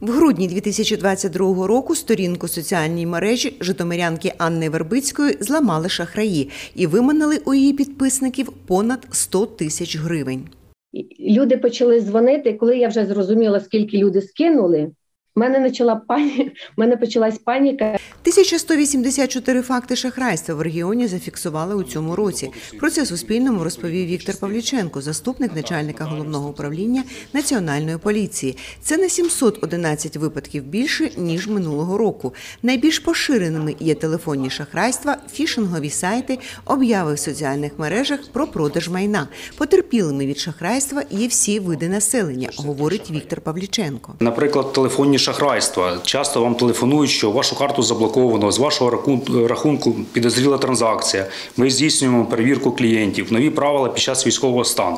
В грудні 2022 року сторінку соціальній мережі житомирянки Анни Вербицької зламали шахраї і виманили у її підписників понад 100 тисяч гривень. Люди почали дзвонити, коли я вже зрозуміла, скільки люди скинули, в мене почалась паніка. 1184 факти шахрайства в регіоні зафіксували у цьому році. Про це Суспільному розповів Віктор Павліченко, заступник начальника Головного управління Національної поліції. Це на 711 випадків більше, ніж минулого року. Найбільш поширеними є телефонні шахрайства, фішингові сайти, обяви в соціальних мережах про продаж майна. Потерпілими від шахрайства є всі види населення, говорить Віктор Павліченко. Наприклад, телефонні шахрайства. Часто вам телефонують, що вашу карту заблоковано, з вашого рахунку підозріла транзакція. Ми здійснюємо перевірку клієнтів, нові правила під час військового стану.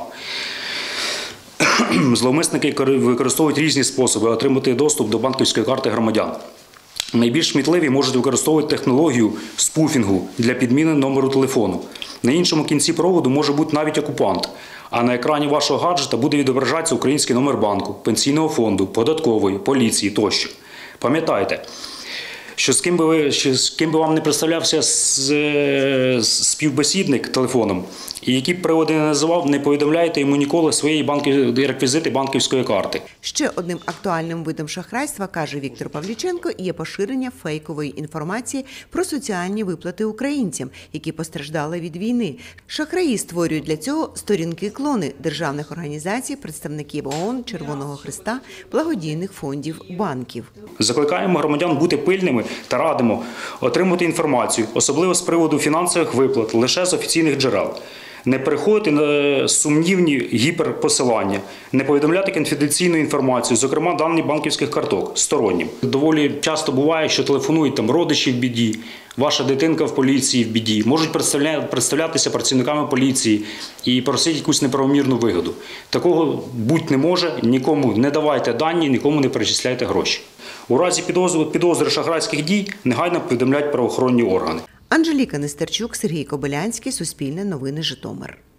Зловмисники використовують різні способи отримати доступ до банківської карти громадян. Найбільш смітливі можуть використовувати технологію спуфінгу для підміни номеру телефону. На іншому кінці проводу може бути навіть окупант, а на екрані вашого гаджета буде відображатися український номер банку, пенсійного фонду, податкової, поліції тощо. Пам'ятайте, що з ким би вам не представлявся співбесідник телефоном, і які б приводи не називав, не повідомляйте йому ніколи свої реквізити банківської карти. Ще одним актуальним видом шахрайства, каже Віктор Павліченко, є поширення фейкової інформації про соціальні виплати українцям, які постраждали від війни. Шахраї створюють для цього сторінки-клони державних організацій, представників ООН, Червоного Хреста, благодійних фондів, банків. Закликаємо громадян бути пильними та радимо отримати інформацію, особливо з приводу фінансових виплат, лише з офіційних джерел. Не переходити на сумнівні гіперпосилання, не повідомляти конфіденційну інформацію, зокрема дані банківських карток, стороннім. Доволі часто буває, що телефонують родичі в біді, ваша дитинка в поліції в біді, можуть представлятися працівниками поліції і просити якусь неправомірну вигоду. Такого бути не може, нікому не давайте дані, нікому не перечисляйте гроші. У разі підозри шахрайських дій негайно повідомляють правоохоронні органи. Анжеліка Нестерчук, Сергій Кобилянський, Суспільне новини, Житомир.